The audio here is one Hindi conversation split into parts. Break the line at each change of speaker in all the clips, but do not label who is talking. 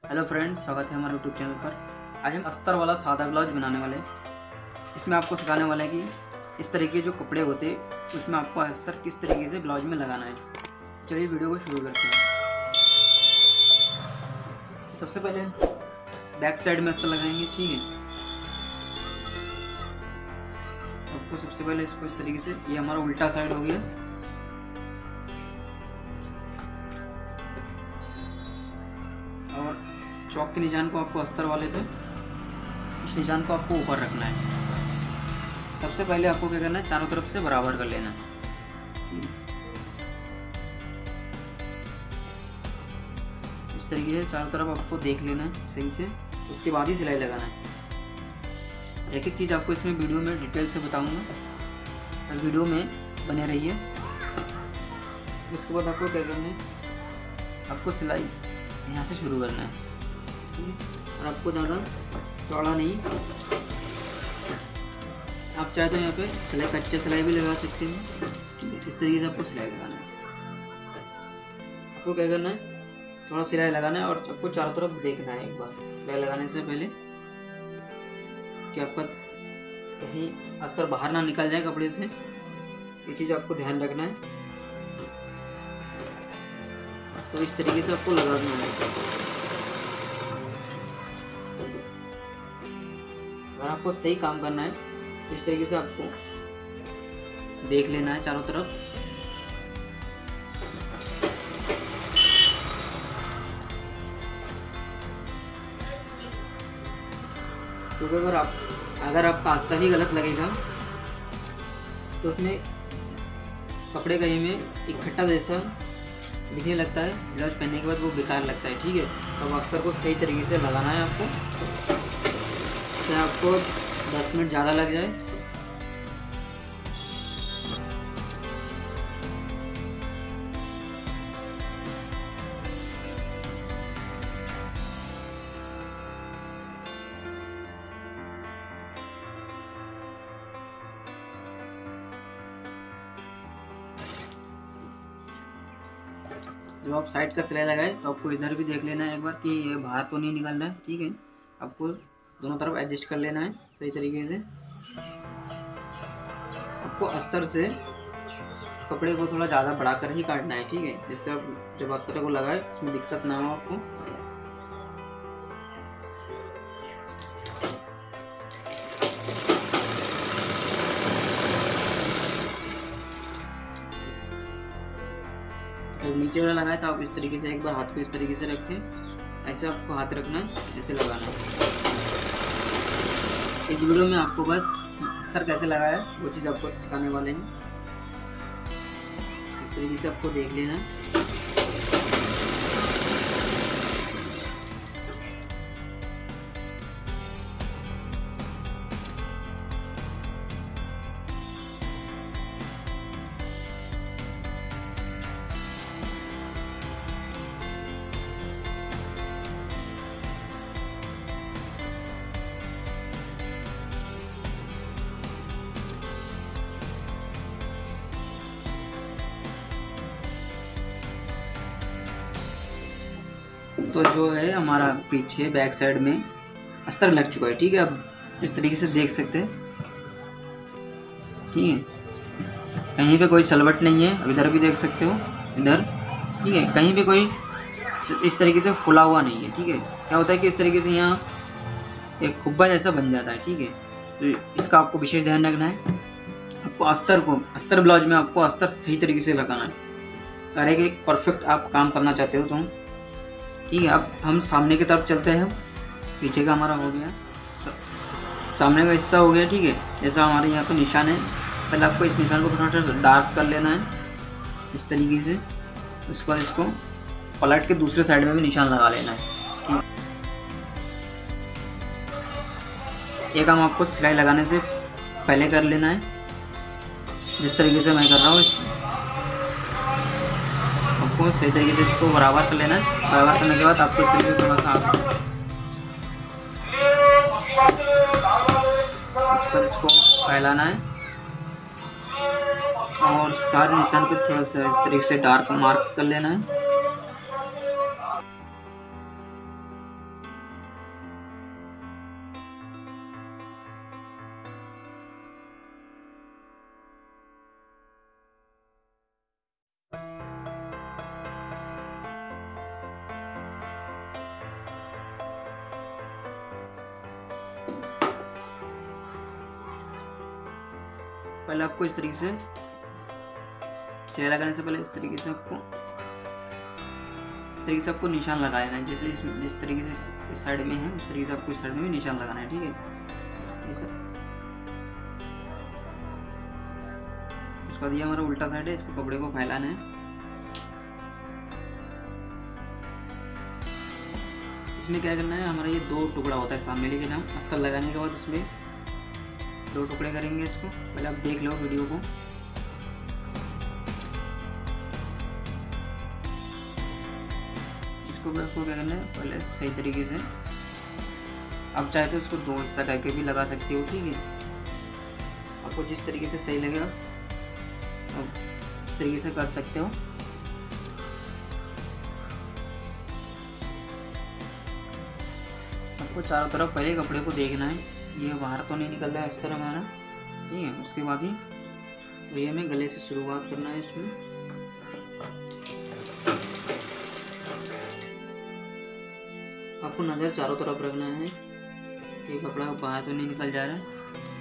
हेलो फ्रेंड्स, स्वागत है हमारे यूट्यूब चैनल पर। आज हम अस्तर वाला सादा ब्लाउज बनाने वाले हैं। इसमें आपको सिखाने वाले हैं कि इस तरह के जो कपड़े होते हैं उसमें आपको अस्तर किस तरीके से ब्लाउज में लगाना है। चलिए वीडियो को शुरू करते हैं। सबसे पहले बैक साइड में अस्तर लगाएंगे, ठीक है। आपको सबसे पहले इसको इस तरीके से, ये हमारा उल्टा साइड हो गया, और चौक के निशान को आपको अस्तर वाले पे, इस निशान को आपको ऊपर रखना है। सबसे पहले आपको क्या करना है, चारों तरफ से बराबर कर लेना है। इस तरीके से चारों तरफ आपको देख लेना है सही से, उसके बाद ही सिलाई लगाना है। एक एक चीज़ आपको इसमें वीडियो में डिटेल से बताऊंगा, बस वीडियो में बने रहिए। उसके बाद आपको क्या करना है, आपको सिलाई यहाँ से शुरू करना है, ठीक है। और आपको ज़्यादा चौड़ा नहीं, आप चाहे तो यहाँ पे सिलाई कच्चा सिलाई भी लगा सकते हैं, ठीक है। इस तरीके से आपको सिलाई लगाना है। आपको क्या करना है, थोड़ा सिलाई लगाना है और आपको चारों तरफ देखना है एक बार सिलाई लगाने से पहले, कि आपका कहीं अस्तर बाहर ना निकल जाए कपड़े से। ये चीज़ आपको ध्यान रखना है। तो इस तरीके से आपको लगाना है। अगर आपको सही काम करना है तो इस तरीके से आपको देख लेना है चारों तरफ। क्योंकि अगर आपका अस्तर ही गलत लगेगा तो उसमें कपड़े कहीं में इकट्ठा जैसा दिखने लगता है, ब्लाउज पहनने के बाद वो बेकार लगता है, ठीक है। तो अस्तर को सही तरीके से लगाना है आपको, चाहे आपको 10 मिनट ज़्यादा लग जाए। जब आप साइड का सिलाई लगाए तो आपको इधर भी देख लेना है एक बार कि ये बाहर तो नहीं निकल रहा है, ठीक है। आपको दोनों तरफ एडजस्ट कर लेना है सही तरीके से। आपको अस्तर से कपड़े को थोड़ा ज़्यादा बढ़ाकर ही काटना है, ठीक है, जिससे आप जब अस्तर को लगाए इसमें दिक्कत ना हो आपको। जब नीचे वाला लगाए तो आप इस तरीके से एक बार हाथ को इस तरीके से रखें, ऐसे आपको हाथ रखना है, ऐसे लगाना है। इस वीडियो में आपको बस अस्तर कैसे लगाया वो चीज़ आपको सिखाने वाले हैं। इस तरीके से आपको देख लेना है। तो जो है हमारा पीछे बैक साइड में अस्तर लग चुका है, ठीक है। अब इस तरीके से देख सकते हैं, ठीक है। कहीं पे कोई सलवट नहीं है, अब इधर भी देख सकते हो, इधर, ठीक है। कहीं पे कोई इस तरीके से फुला हुआ नहीं है, ठीक है। क्या होता है कि इस तरीके से यहाँ एक खुब्बा जैसा बन जाता है, ठीक है। तो इसका आपको विशेष ध्यान रखना है। आपको अस्तर ब्लाउज में आपको अस्तर सही तरीके से लगाना है। अगर एक परफेक्ट आप काम करना चाहते हो तो, ठीक है। अब हम सामने की तरफ चलते हैं। पीछे का हमारा हो गया, सामने का हिस्सा हो गया, ठीक है। जैसा हमारे यहाँ पे निशान है, पहले आपको इस निशान को थोड़ा सा डार्क कर लेना है इस तरीके से। उसके बाद इसको पलट के दूसरे साइड में भी निशान लगा लेना है, ठीक। एक काम आपको सिलाई लगाने से पहले कर लेना है, जिस तरीके से मैं कर रहा हूँ। आपको सही तरीके से इसको बराबर कर लेना है। बराबर करने के बाद आपको इस तरीके से थोड़ा सा इसको फैलाना है और सारे निशान पे थोड़ा सा इस तरीके से डार्क मार्क कर लेना है। पहले आपको इस तरीके से सिलाई लगाने से पहले इस तरीके से आपको निशान लगा लेना है। जैसे जिस तरीके से इस साइड में है उस तरीके से आपको इस साइड में भी निशान लगाना है, ठीक है। ये सब उसके बाद ये हमारा उल्टा साइड है, इसको कपड़े को फैलाना है। इसमें क्या करना है, हमारा ये 2 टुकड़ा होता है सामने, लेकिन हम अस्तर लगाने के बाद इसमें 2 टुकड़े करेंगे। इसको पहले आप देख लो वीडियो को। इसको भी आपको क्या करना है, पहले सही तरीके से आप चाहे तो इसको 2 हिस्सा करके भी लगा सकते हो, ठीक है। आपको जिस तरीके से सही लगेगा आप इस तरीके से कर सकते हो। आपको चारों तरफ पहले कपड़े को देखना है, ये बाहर तो नहीं निकल रहा है इस तरह हमारा, ठीक है। उसके बाद ही तो ये हमें गले से शुरुआत करना है। इसमें आपको नज़र चारों तरफ रखना है कि कपड़ा बाहर तो नहीं निकल जा रहा है।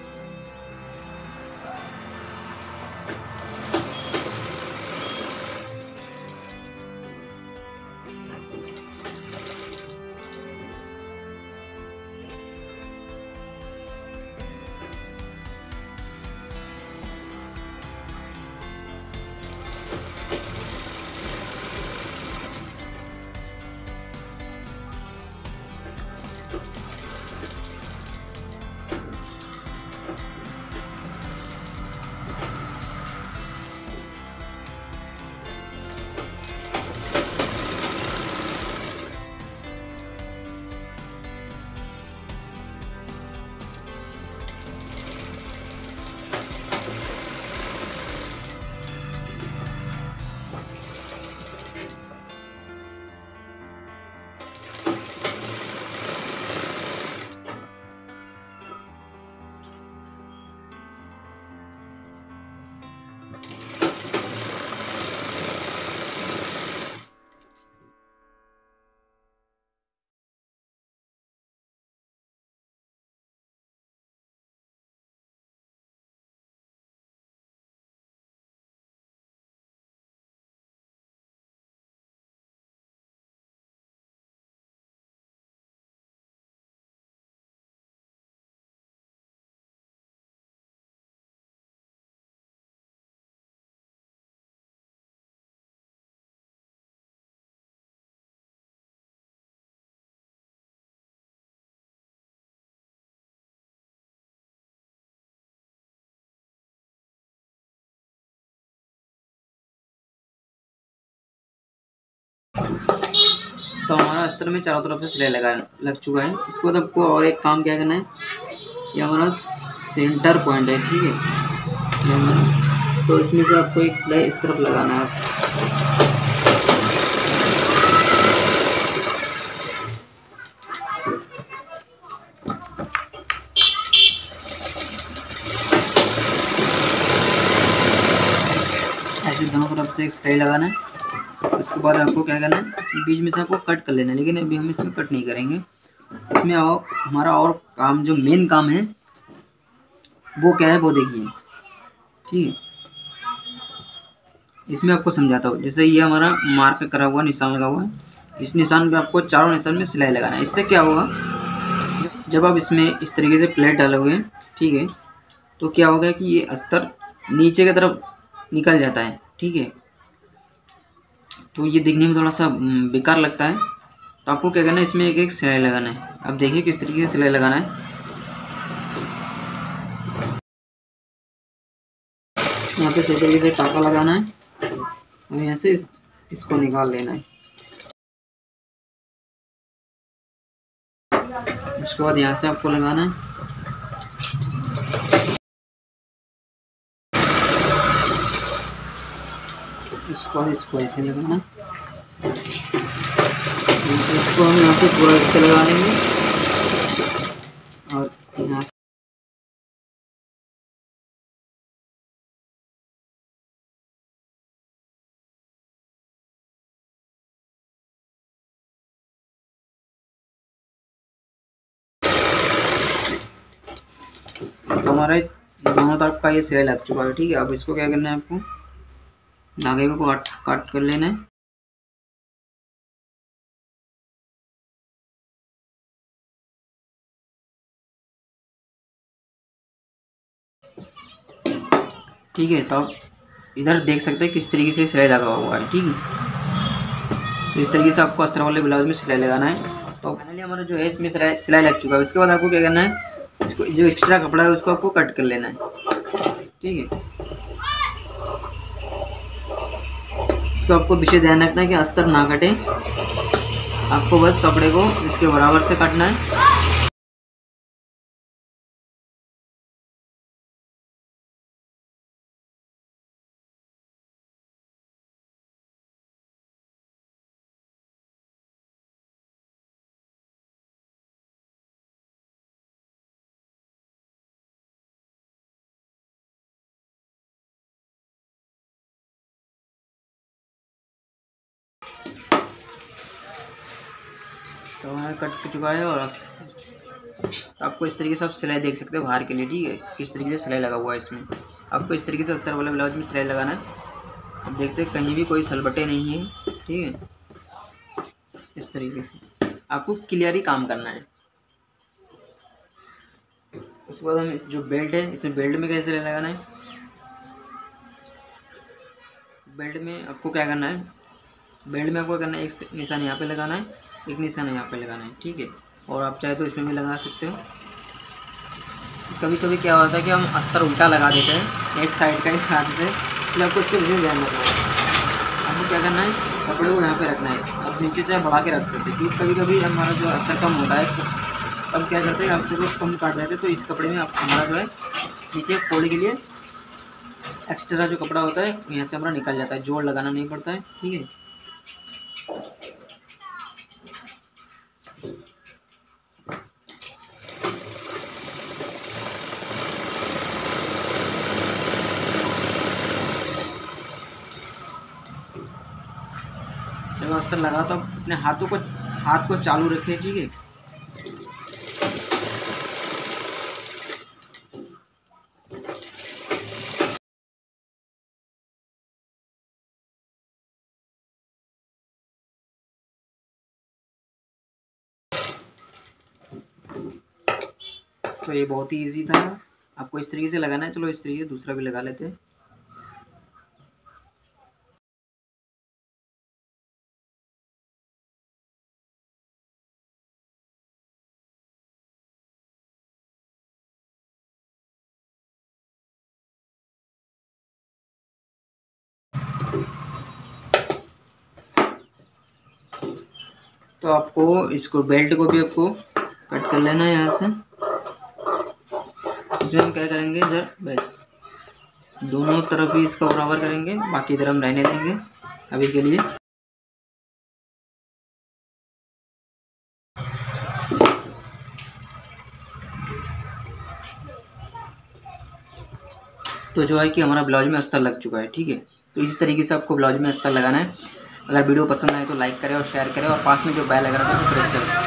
तो हमारा अस्तर में चारों तरफ से सिलाई लग चुका है। इसके बाद आपको और एक काम क्या करना है, ये हमारा सेंटर पॉइंट है, ठीक है। तो इसमें से आपको एक सिलाई इस तरफ लगाना है। ऐसे दोनों तरफ से एक सिलाई लगाना है। उसके बाद आपको क्या करना है, बीच में से आपको कट कर लेना है, लेकिन अभी हम इसमें कट नहीं करेंगे। इसमें हमारा और काम जो मेन काम है वो क्या है वो देखिए, ठीक है। इसमें आपको समझाता हूँ। जैसे ये हमारा मार्क करा हुआ निशान लगा हुआ है, इस निशान पे आपको चारों निशान में सिलाई लगाना है। इससे क्या होगा, जब आप इसमें इस तरीके से प्लेट डालोगे, ठीक है, तो क्या होगा कि ये अस्तर नीचे की तरफ निकल जाता है, ठीक है। तो ये दिखने में थोड़ा सा बेकार लगता है। तो आपको क्या करना है, इसमें एक एक सिलाई लगाना है। अब देखिए किस तरीके से सिलाई लगाना है। यहाँ पे सही तरीके से टाका लगाना है और यहाँ से इसको निकाल लेना है। उसके बाद यहाँ से आपको लगाना है। इसको ऐसे लगाना, इसको हम यहाँ से पूरा ऐसे लगा लेंगे और यहाँ से तो हमारा दोनों तरफ का ये सिलाई लग चुका है, ठीक है। अब इसको क्या करना है, आपको धागे को काट कर लेना है। ठीक है, तो आप इधर देख सकते हैं किस तरीके से सिलाई लगा हुआ है, ठीक है। तो इस तरीके से आपको अस्तर वाले ब्लाउज में सिलाई लगाना है। तो फाइनली हमारा जो है इसमें सिलाई लग चुका है। उसके बाद आपको क्या करना है, इसको जो एक्स्ट्रा कपड़ा है उसको आपको कट कर लेना है, ठीक है। इसको आपको विशेष ध्यान रखना है कि अस्तर ना कटे, आपको बस कपड़े को इसके बराबर से काटना है। तो हमारा कट चुका है और तो आपको इस तरीके से आप सिलाई देख सकते हो बाहर के लिए, ठीक है, किस तरीके से सिलाई लगा हुआ है इसमें। आपको इस तरीके से अस्तर वाले ब्लाउज में सिलाई लगाना है। अब देखते हैं कहीं भी कोई सलबटे नहीं है, ठीक है। इस तरीके से आपको क्लियरली काम करना है। उसके बाद हम जो बेल्ट है, इसमें बेल्ट में कैसे सिलाई लगाना है। बेल्ट में आपको क्या करना है, बेल्ट में आपको करना है एक निशान यहाँ पे लगाना है, एक निशान यहाँ पे लगाना है, ठीक है। और आप चाहे तो इसमें भी लगा सकते हो। कभी कभी क्या होता है कि हम अस्तर उल्टा लगा देते हैं, एक साइड का ही लगा देते हैं, इसलिए आपको इसके विशेष ध्यान रखना है। आपको क्या करना है, कपड़े को यहाँ पे रखना है। आप नीचे से बढ़ा के रख सकते हैं, क्योंकि कभी कभी हमारा जो अस्तर कम होता है, तब क्या करते हैं अस्तर को कम काट देते हैं। तो इस कपड़े में आप हमारा जो है नीचे फोल्ड के लिए एक्स्ट्रा जो कपड़ा होता है यहाँ से हमारा निकल जाता है, जोड़ लगाना नहीं पड़ता है, ठीक है। जब अस्तर लगा तो अपने हाथ को चालू रखें, ठीक है। तो ये बहुत ही इजी था, आपको इस तरीके से लगाना है। चलो इस तरीके से दूसरा भी लगा लेते हैं। तो आपको इसको बेल्ट को भी आपको कट कर लेना है यहाँ से। इसमें हम क्या करेंगे, इधर बस दोनों तरफ ही इसका बराबर करेंगे, बाकी इधर हम रहने देंगे अभी के लिए। तो जो है कि हमारा ब्लाउज में अस्तर लग चुका है, ठीक है। तो इसी तरीके से आपको ब्लाउज में अस्तर लगाना है। अगर वीडियो पसंद आए तो लाइक करें और शेयर करें, और पास में जो बेल लगा रहा है तो प्रेस करें।